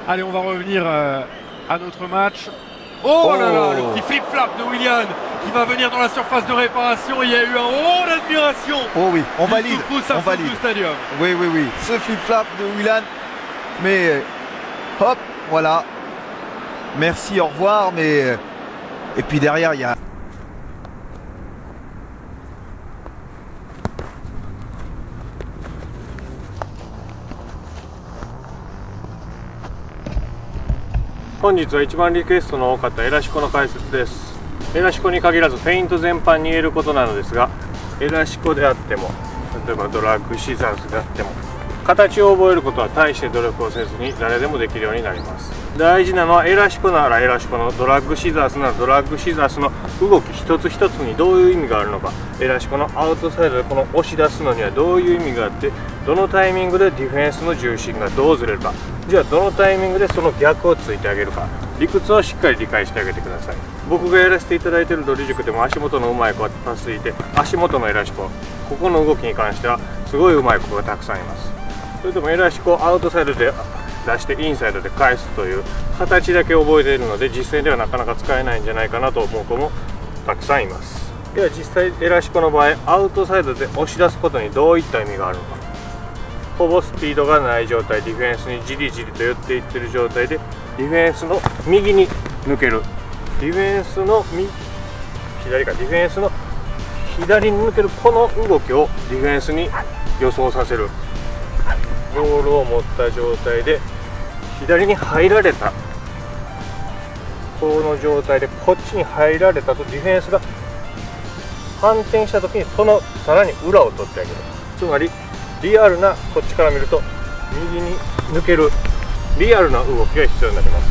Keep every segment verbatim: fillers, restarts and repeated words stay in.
Allez, on va revenir euh, à notre match. Oh, oh là là, le petit flip-flap de Willian qui va venir dans la surface de réparation. Il y a eu un oh d'admiration. Oh oui, on valide. On valide. Stadium. Oui, oui, oui. Ce flip-flap de Willian. Mais hop, voilà. Merci, au revoir. Mais et puis derrière, il y a. 本日は一番リクエストの多かったエラシコの解説です。エラシコに限らずフェイント全般に言えることなのですが、エラシコであっても、例えばドラッグシザーズであっても、形を覚えることは大して努力をせずに誰でもできるようになります。大事なのはエラシコならエラシコの、ドラッグシザースならドラッグシザースの動き一つ一つにどういう意味があるのか、エラシコのアウトサイドでこの押し出すのにはどういう意味があって、どのタイミングでディフェンスの重心がどうずれるか、じゃあどのタイミングでその逆をついてあげるか、理屈をしっかり理解してあげてください。僕がやらせていただいているドリ塾でも足元のうまい子が多数いて、足元のエラシコ、ここの動きに関してはすごいうまい子がたくさんいます。それでもエラシコをアウトサイドで出してインサイドで返すという形だけ覚えているので、実戦ではなかなか使えないんじゃないかなと思う子もたくさんいます。では実際エラシコの場合、アウトサイドで押し出すことにどういった意味があるのか。ほぼスピードがない状態、ディフェンスにじりじりと寄っていっている状態でディフェンスの右に抜ける、ディフェンスの右左かディフェンスの左に抜けるこの動きをディフェンスに予想させる。ボールを持った状態で左に入られた、この状態でこっちに入られたとディフェンスが反転した時にそのさらに裏を取ってあげる。つまりリアルな、こっちから見ると右に抜けるリアルな動きが必要になります。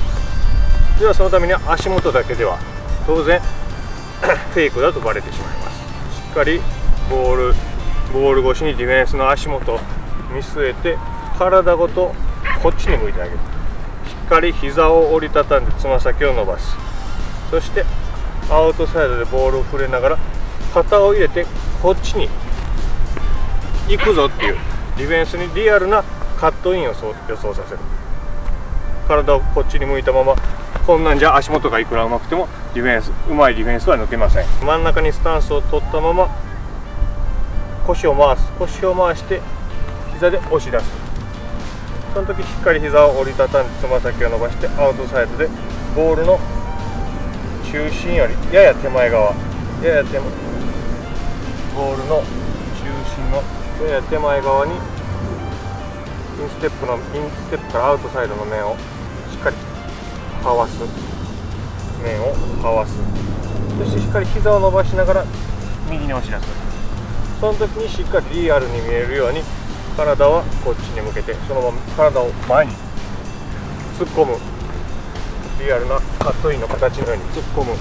ではそのためには足元だけでは当然フェイクだとバレてしまいます。しっかりボールボール越しにディフェンスの足元を見据えて体ごとこっちに向いてあげる。しっかり膝を折りたたんでつま先を伸ばす。そしてアウトサイドでボールを触れながら肩を入れてこっちに行くぞっていうディフェンスにリアルなカットインを予想させる。体をこっちに向いたまま、こんなんじゃ足元がいくらうまくてもディフェンスうまいディフェンスは抜けません。真ん中にスタンスを取ったまま腰を回す、腰を回して膝で押し出す。その時しっかり膝を折りたたんでつま先を伸ばしてアウトサイドでボールの中心よりやや手前側、やや手前ボールの中心のやや手前側にインステップのインステップからアウトサイドの面をしっかりはわす、面をはわす。そしてしっかり膝を伸ばしながら右に押し出す。その時にしっかりリアルに見えるように体はこっちに向けてそのまま体を前に突っ込む。リアルなカットインの形のように突っ込む。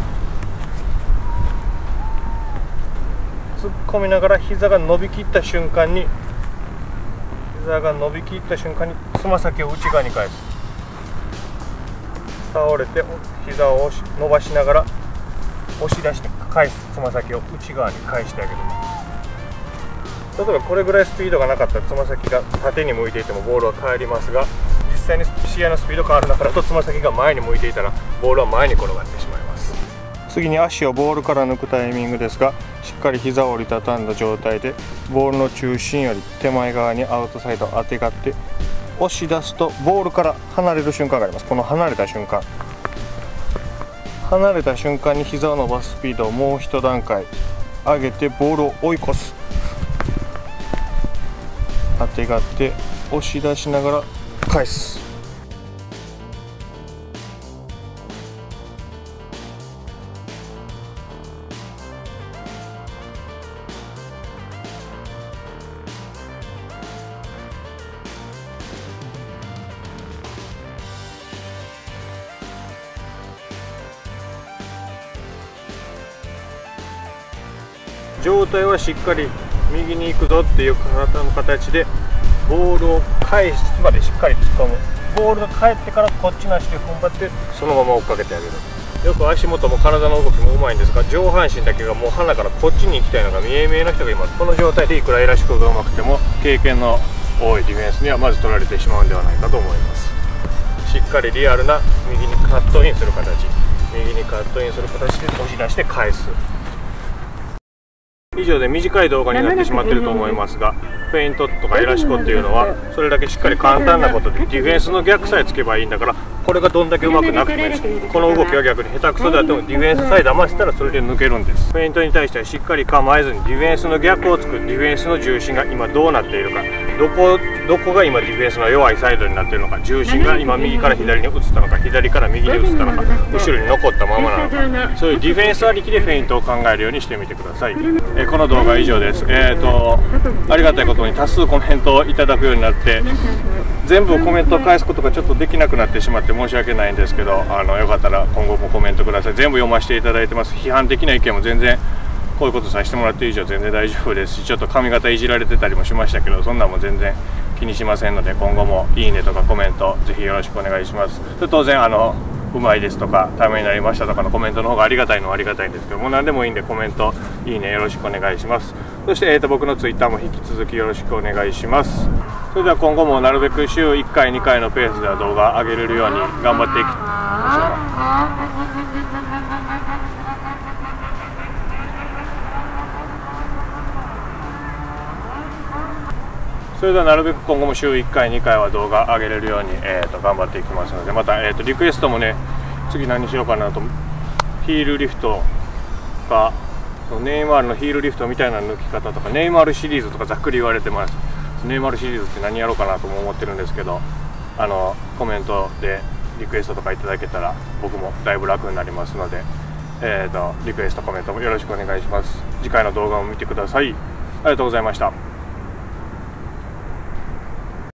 突っ込みながら膝が伸びきった瞬間に膝が伸びきった瞬間につま先を内側に返す。倒れて膝を押し伸ばしながら押し出して返す。つま先を内側に返してあげる。例えばこれぐらいスピードがなかったらつま先が縦に向いていてもボールは返りますが、実際に試合のスピード変わる中だとつま先が前に向いていたらボールは前に転がってしまいます。次に足をボールから抜くタイミングですが、しっかり膝を折りたたんだ状態でボールの中心より手前側にアウトサイドをあてがって押し出すとボールから離れる瞬間があります。この離れた瞬間離れた瞬間に膝を伸ばすスピードをもう一段階上げてボールを追い越す。あてがって押し出しながら返す。状態はしっかり右に行くぞっていう体の形でボールを返すまでしっかり突っ込む。ボールが返ってからこっちの足で踏ん張ってそのまま追っかけてあげる。よく足元も体の動きもうまいんですが、上半身だけがもう鼻からこっちに行きたいのが見え見えの人がいます。この状態でいくらエラシコがうまくても経験の多いディフェンスにはまず取られてしまうんではないかと思います。しかりリアルな右にカットインする形、右にカットインする形で押し出して返す。以上で短い動画になってしまっていると思いますが、フェイントとかエラシコっていうのはそれだけしっかり簡単なことで、ディフェンスの逆さえつけばいいんだから、これがどんだけうまくなくてもいいです。この動きは逆に下手くそであってもディフェンスさえ騙せたらそれで抜けるんです。フェイントに対してはしっかり構えずにディフェンスの逆をつく、ディフェンスの重心が今どうなっているか、どこどこが今ディフェンスの弱いサイドになっているのか、重心が今右から左に移ったのか、左から右に移ったのか、後ろに残ったままなのか、そういうディフェンスありきでフェイントを考えるようにしてみてください。えこの動画は以上です。えーとありがたいことに多数コメントをいただくようになって、全部コメントを返すことがちょっとできなくなってしまって申し訳ないんですけど、あのよかったら今後もコメントください。全部読ませていただいてます。批判的な意見も全然こういうことさせてもらって以上全然大丈夫ですし、ちょっと髪型いじられてたりもしましたけど、そんなんも全然気にしませんので、今後もいいねとかコメントぜひよろしくお願いします。当然あのうまいですとかためになりましたとかのコメントの方がありがたいのはありがたいんですけども、何でもいいんでコメントいいねよろしくお願いします。そして、えー、と僕のツイッターも引き続きよろしくお願いします。それでは今後もなるべく週いっかいにかいのペースでは動画上げれるように頑張っていきましょう。それではなるべく今後も週いっかいにかいは動画上げれるように、えー、と頑張っていきますので、また、えー、とリクエストもね、次何しようかなと、ヒールリフトかネイマールのヒールリフトみたいな抜き方とか、ネイマールシリーズとかざっくり言われてます。ネイマールシリーズって何やろうかなとも思ってるんですけど、あのコメントでリクエストとかいただけたら僕もだいぶ楽になりますので、えー、とリクエストコメントもよろしくお願いします。次回の動画を見てください。ありがとうございました。